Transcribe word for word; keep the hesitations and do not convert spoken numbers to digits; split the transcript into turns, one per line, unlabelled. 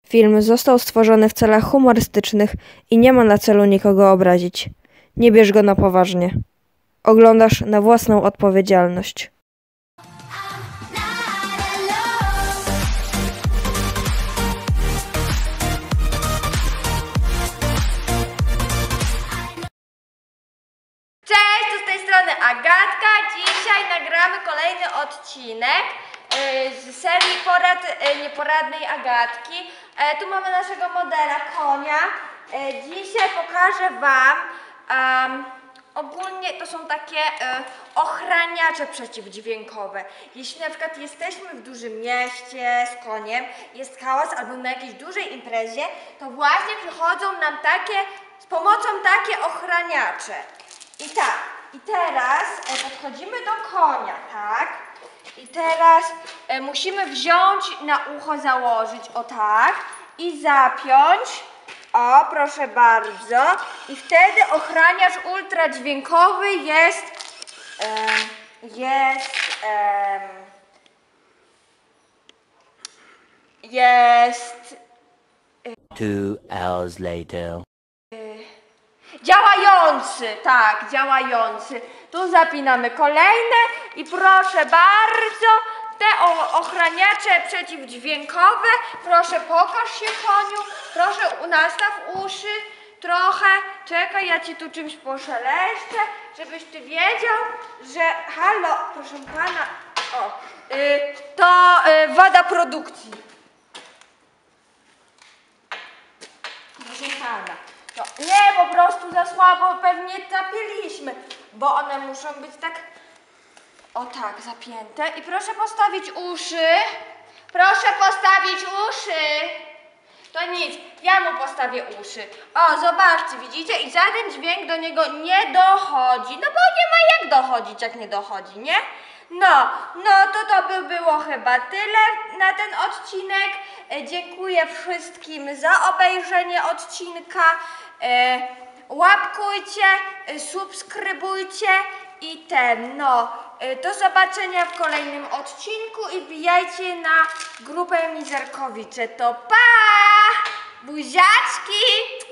Film został stworzony w celach humorystycznych i nie ma na celu nikogo obrazić. Nie bierz go na poważnie. Oglądasz na własną odpowiedzialność.
Cześć, tu z tej strony Agatka. Dzisiaj nagramy kolejny odcinek z serii porad nieporadnej Agatki. Tu mamy naszego modela konia. Dzisiaj pokażę Wam, um, ogólnie to są takie um, ochraniacze przeciwdźwiękowe. Jeśli na przykład jesteśmy w dużym mieście z koniem, jest hałas albo na jakiejś dużej imprezie, to właśnie przychodzą nam takie, z pomocą takie ochraniacze. I tak, i teraz podchodzimy do konia, tak? I teraz e, musimy wziąć na ucho, założyć, o tak, i zapiąć, o proszę bardzo, i wtedy ochraniacz ultradźwiękowy jest, e, jest, e, jest,
Two hours later.
Działający, tak, działający. Tu zapinamy kolejne i proszę bardzo, te ochraniacze przeciwdźwiękowe, proszę pokaż się koniu, proszę nastaw uszy trochę, czekaj, ja ci tu czymś poszeleszczę, żebyś ty wiedział, że halo, proszę pana, o, y, to y, wada produkcji. Proszę pana. No, nie, po prostu za słabo pewnie zapięliśmy, bo one muszą być tak, o tak, zapięte. I proszę postawić uszy, proszę postawić uszy. To nic, ja mu postawię uszy. O, zobaczcie, widzicie? I żaden dźwięk do niego nie dochodzi, no bo nie ma jak dochodzić, jak nie dochodzi, nie? No, no to to by było chyba tyle na ten odcinek. E, dziękuję wszystkim za obejrzenie odcinka. E, łapkujcie, e, subskrybujcie i ten, no. E, do zobaczenia w kolejnym odcinku i wbijajcie na grupę Mizerkowicze. To pa! Buziaczki!